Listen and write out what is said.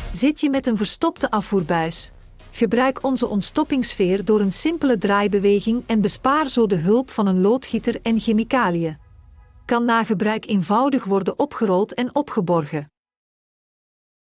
Zit je met een verstopte afvoerbuis? Gebruik onze ontstoppingsveer door een simpele draaibeweging en bespaar zo de hulp van een loodgieter en chemicaliën. Kan na gebruik eenvoudig worden opgerold en opgeborgen.